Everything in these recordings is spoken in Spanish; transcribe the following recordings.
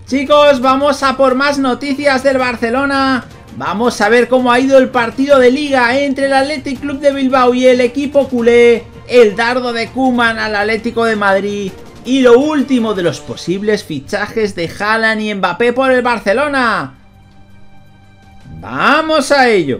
Chicos, vamos a por más noticias del Barcelona. Vamos a ver cómo ha ido el partido de liga entre el Athletic Club de Bilbao y el equipo culé, el dardo de Koeman al Atlético de Madrid y lo último de los posibles fichajes de Haaland y Mbappé por el Barcelona. ¡Vamos a ello!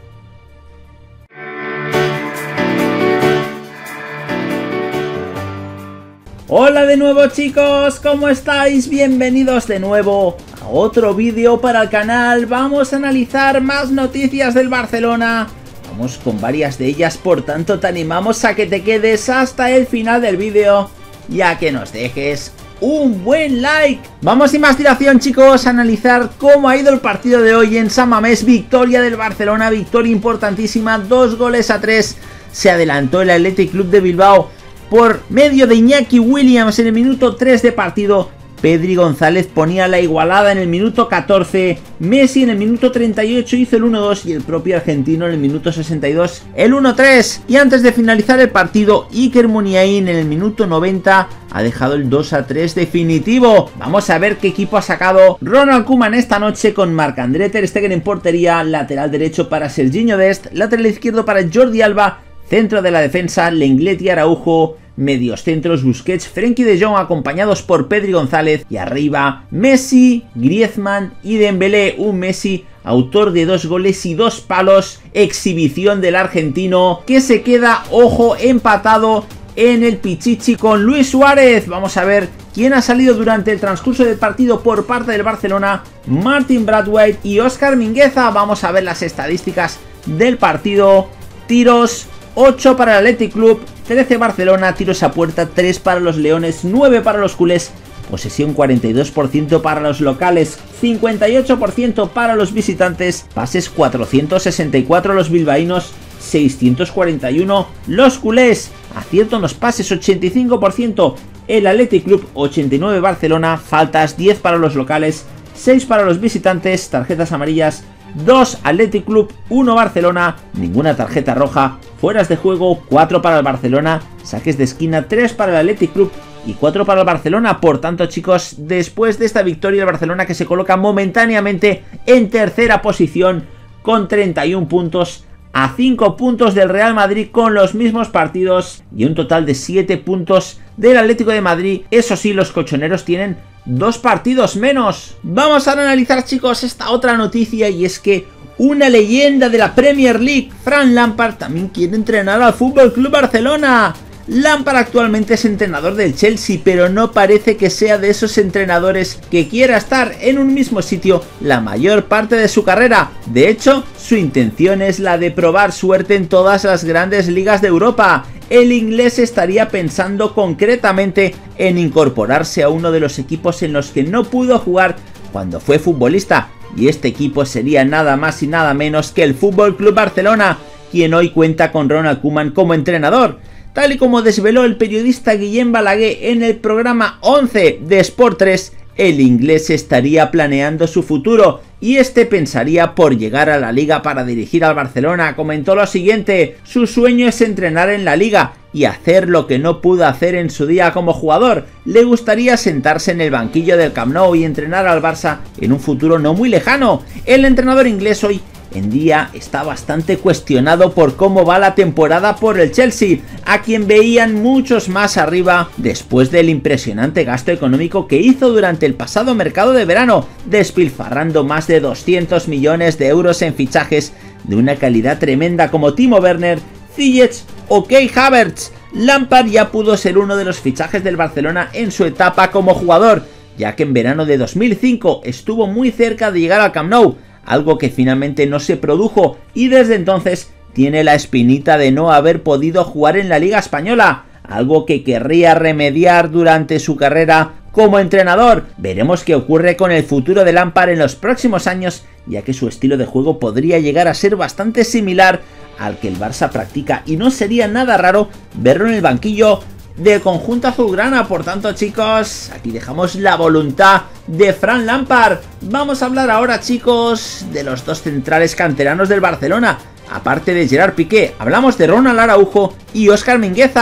Hola de nuevo chicos, ¿cómo estáis? Bienvenidos de nuevo a otro vídeo para el canal. Vamos a analizar más noticias del Barcelona. Vamos con varias de ellas, por tanto te animamos a que te quedes hasta el final del vídeo y a que nos dejes un buen like. Vamos sin más dilación chicos a analizar cómo ha ido el partido de hoy en San Mamés. Victoria del Barcelona, victoria importantísima, 2-3. Se adelantó el Athletic Club de Bilbao por medio de Iñaki Williams en el minuto 3 de partido. Pedri González ponía la igualada en el minuto 14, Messi en el minuto 38 hizo el 1-2 y el propio argentino en el minuto 62 el 1-3. Y antes de finalizar el partido, Iker Muniain en el minuto 90 ha dejado el 2-3 definitivo. Vamos a ver qué equipo ha sacado Ronald Koeman esta noche con Marc-André ter Stegen en portería, lateral derecho para Serginho Dest, lateral izquierdo para Jordi Alba, centro de la defensa Lenglet y Araujo, medios centros Busquets, Frenkie de Jong acompañados por Pedri González y arriba Messi, Griezmann y Dembélé. Un Messi autor de 2 goles y 2 palos, exhibición del argentino que se queda, ojo, empatado en el Pichichi con Luis Suárez. Vamos a ver quién ha salido durante el transcurso del partido por parte del Barcelona. Martin Braithwaite y Óscar Mingueza. Vamos a ver las estadísticas del partido. Tiros 8 para el Athletic Club, 13 Barcelona, tiros a puerta 3 para los leones, 9 para los culés, posesión 42% para los locales, 58% para los visitantes, pases 464 los bilbaínos, 641 los culés, acierto en los pases 85% el Athletic Club, 89 Barcelona, faltas 10 para los locales, 6 para los visitantes, tarjetas amarillas 2 Athletic Club, 1 Barcelona, ninguna tarjeta roja, fueras de juego 4 para el Barcelona, saques de esquina 3 para el Athletic Club y 4 para el Barcelona. Por tanto chicos, después de esta victoria el Barcelona que se coloca momentáneamente en tercera posición con 31 puntos, a 5 puntos del Real Madrid con los mismos partidos y un total de 7 puntos del Atlético de Madrid. Eso sí, los colchoneros tienen 2 partidos menos. Vamos a analizar chicos esta otra noticia y es que una leyenda de la Premier League, Frank Lampard, también quiere entrenar al FC Barcelona. Lampard actualmente es entrenador del Chelsea, pero no parece que sea de esos entrenadores que quiera estar en un mismo sitio la mayor parte de su carrera. De hecho, su intención es la de probar suerte en todas las grandes ligas de Europa. El inglés estaría pensando concretamente en incorporarse a uno de los equipos en los que no pudo jugar cuando fue futbolista, y este equipo sería nada más y nada menos que el FC Barcelona, quien hoy cuenta con Ronald Koeman como entrenador. Tal y como desveló el periodista Guillem Balaguer en el programa 11 de Sport 3, el inglés estaría planeando su futuro y este pensaría por llegar a la liga para dirigir al Barcelona. Comentó lo siguiente: su sueño es entrenar en la liga y hacer lo que no pudo hacer en su día como jugador. Le gustaría sentarse en el banquillo del Camp Nou y entrenar al Barça en un futuro no muy lejano. El entrenador inglés hoy en día está bastante cuestionado por cómo va la temporada por el Chelsea, a quien veían muchos más arriba después del impresionante gasto económico que hizo durante el pasado mercado de verano, despilfarrando más de 200 millones de euros en fichajes de una calidad tremenda como Timo Werner, Ziyech o Kai Havertz. Lampard ya pudo ser uno de los fichajes del Barcelona en su etapa como jugador, ya que en verano de 2005 estuvo muy cerca de llegar al Camp Nou, algo que finalmente no se produjo, y desde entonces tiene la espinita de no haber podido jugar en la Liga Española, algo que querría remediar durante su carrera como entrenador. Veremos qué ocurre con el futuro de Lampard en los próximos años, ya que su estilo de juego podría llegar a ser bastante similar al que el Barça practica, y no sería nada raro verlo en el banquillo del conjunto azulgrana. Por tanto chicos, aquí dejamos la voluntad de Frank Lampard. Vamos a hablar ahora chicos de los 2 centrales canteranos del Barcelona. Aparte de Gerard Piqué, hablamos de Ronald Araujo y Óscar Mingueza.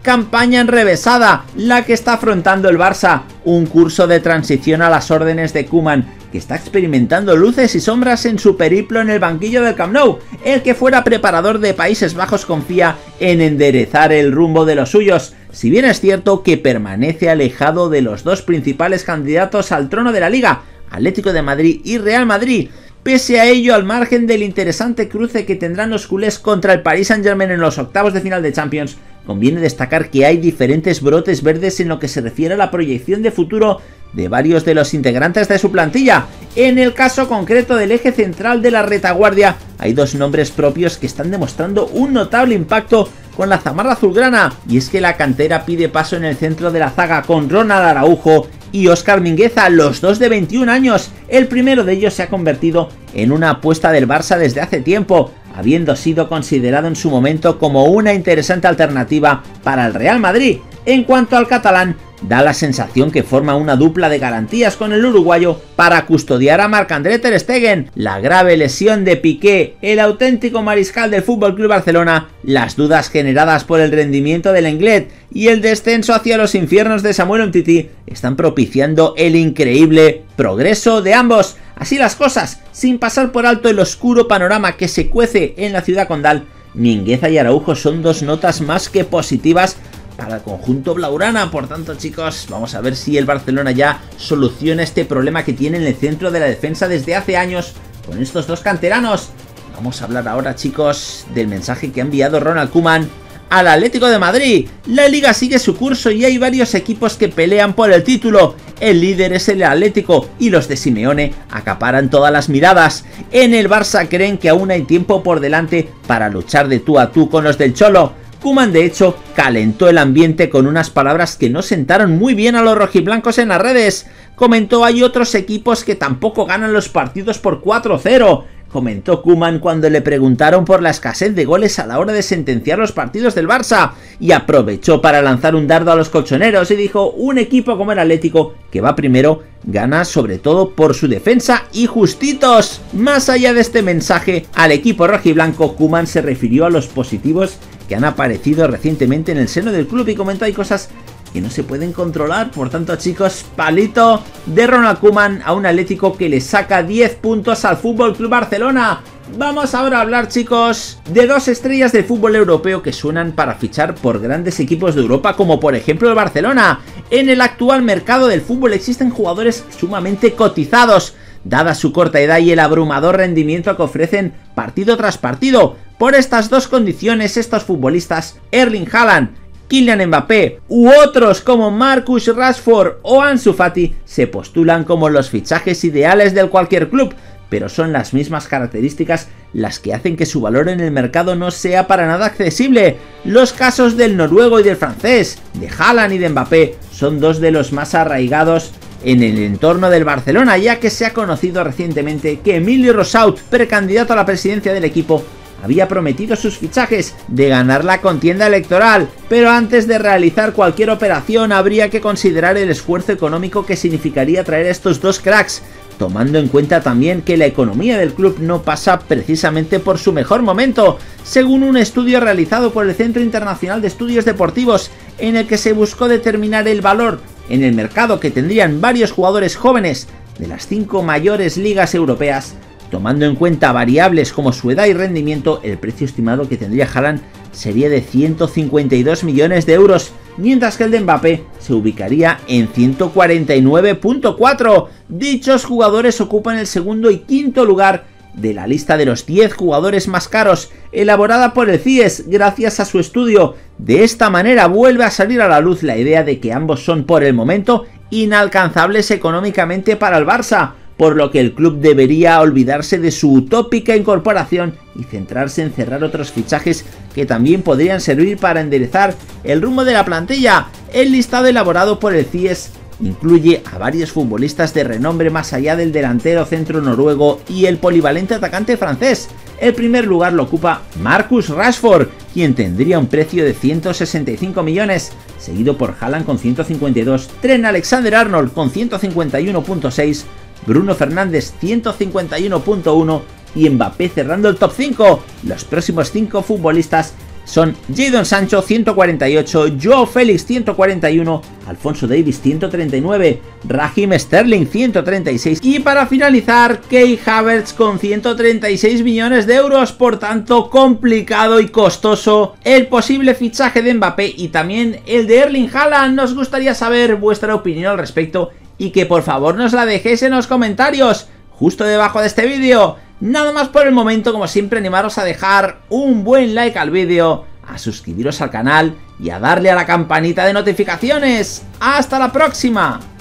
campaña enrevesada la que está afrontando el Barça, un curso de transición a las órdenes de Koeman, que está experimentando luces y sombras en su periplo en el banquillo del Camp Nou. El que fuera preparador de Países Bajos confía en enderezar el rumbo de los suyos, si bien es cierto que permanece alejado de los dos principales candidatos al trono de la Liga, Atlético de Madrid y Real Madrid. Pese a ello, al margen del interesante cruce que tendrán los culés contra el Paris Saint-Germain en los octavos de final de Champions, conviene destacar que hay diferentes brotes verdes en lo que se refiere a la proyección de futuro de varios de los integrantes de su plantilla. En el caso concreto del eje central de la retaguardia, hay dos nombres propios que están demostrando un notable impacto con la zamarra azulgrana, y es que la cantera pide paso en el centro de la zaga con Ronald Araujo y Óscar Mingueza, los dos de 21 años. El primero de ellos se ha convertido en una apuesta del Barça desde hace tiempo, habiendo sido considerado en su momento como una interesante alternativa para el Real Madrid. En cuanto al catalán, da la sensación que forma una dupla de garantías con el uruguayo para custodiar a Marc-André ter Stegen, la grave lesión de Piqué, el auténtico mariscal del FC Barcelona, las dudas generadas por el rendimiento del Lenglet y el descenso hacia los infiernos de Samuel Umtiti están propiciando el increíble progreso de ambos. Así las cosas, sin pasar por alto el oscuro panorama que se cuece en la ciudad condal, Mingueza y Araujo son dos notas más que positivas para el conjunto blaugrana. Por tanto, chicos, vamos a ver si el Barcelona ya soluciona este problema que tiene en el centro de la defensa desde hace años con estos dos canteranos. Vamos a hablar ahora, chicos, del mensaje que ha enviado Ronald Koeman al Atlético de Madrid. La liga sigue su curso y hay varios equipos que pelean por el título. El líder es el Atlético y los de Simeone acaparan todas las miradas. En el Barça creen que aún hay tiempo por delante para luchar de tú a tú con los del Cholo. Koeman, de hecho, calentó el ambiente con unas palabras que no sentaron muy bien a los rojiblancos en las redes. Comentó: hay otros equipos que tampoco ganan los partidos por 4-0. Comentó Koeman cuando le preguntaron por la escasez de goles a la hora de sentenciar los partidos del Barça, y aprovechó para lanzar un dardo a los colchoneros y dijo: un equipo como el Atlético, que va primero, gana sobre todo por su defensa y justitos. Más allá de este mensaje al equipo rojiblanco, Koeman se refirió a los positivos que han aparecido recientemente en el seno del club y comentó: hay cosas que no se pueden controlar. Por tanto, chicos, palito de Ronald Koeman a un Atlético que le saca 10 puntos al FC Barcelona. Vamos ahora a hablar, chicos, de dos estrellas del fútbol europeo que suenan para fichar por grandes equipos de Europa, como por ejemplo el Barcelona. En el actual mercado del fútbol existen jugadores sumamente cotizados, dada su corta edad y el abrumador rendimiento que ofrecen partido tras partido. Por estas dos condiciones, estos futbolistas, Erling Haaland, Kylian Mbappé u otros como Marcus Rashford o Ansu Fati, se postulan como los fichajes ideales de cualquier club, pero son las mismas características las que hacen que su valor en el mercado no sea para nada accesible. Los casos del noruego y del francés, de Haaland y de Mbappé, son dos de los más arraigados en el entorno del Barcelona, ya que se ha conocido recientemente que Emilio Rosaut, precandidato a la presidencia del equipo, había prometido sus fichajes de ganar la contienda electoral, pero antes de realizar cualquier operación habría que considerar el esfuerzo económico que significaría traer a estos dos cracks, tomando en cuenta también que la economía del club no pasa precisamente por su mejor momento, según un estudio realizado por el Centro Internacional de Estudios Deportivos, en el que se buscó determinar el valor en el mercado que tendrían varios jugadores jóvenes de las 5 mayores ligas europeas. Tomando en cuenta variables como su edad y rendimiento, el precio estimado que tendría Haaland sería de 152 millones de euros, mientras que el de Mbappé se ubicaría en 149.4. Dichos jugadores ocupan el segundo y quinto lugar de la lista de los 10 jugadores más caros, elaborada por el CIES gracias a su estudio. De esta manera vuelve a salir a la luz la idea de que ambos son por el momento inalcanzables económicamente para el Barça, por lo que el club debería olvidarse de su utópica incorporación y centrarse en cerrar otros fichajes que también podrían servir para enderezar el rumbo de la plantilla. El listado elaborado por el CIES incluye a varios futbolistas de renombre más allá del delantero centro noruego y el polivalente atacante francés. El primer lugar lo ocupa Marcus Rashford, quien tendría un precio de 165 millones, seguido por Haaland con 152, Trent Alexander-Arnold con 151.6, Bruno Fernández 151.1 y Mbappé cerrando el top 5. Los próximos 5 futbolistas son Jadon Sancho 148, Joao Félix 141, Alphonso Davies 139, Raheem Sterling 136 y para finalizar Kai Havertz con 136 millones de euros. Por tanto, complicado y costoso el posible fichaje de Mbappé y también el de Erling Haaland. Nos gustaría saber vuestra opinión al respecto y que por favor nos la dejéis en los comentarios justo debajo de este vídeo. Nada más por el momento, como siempre, animaros a dejar un buen like al vídeo, a suscribiros al canal y a darle a la campanita de notificaciones. ¡Hasta la próxima!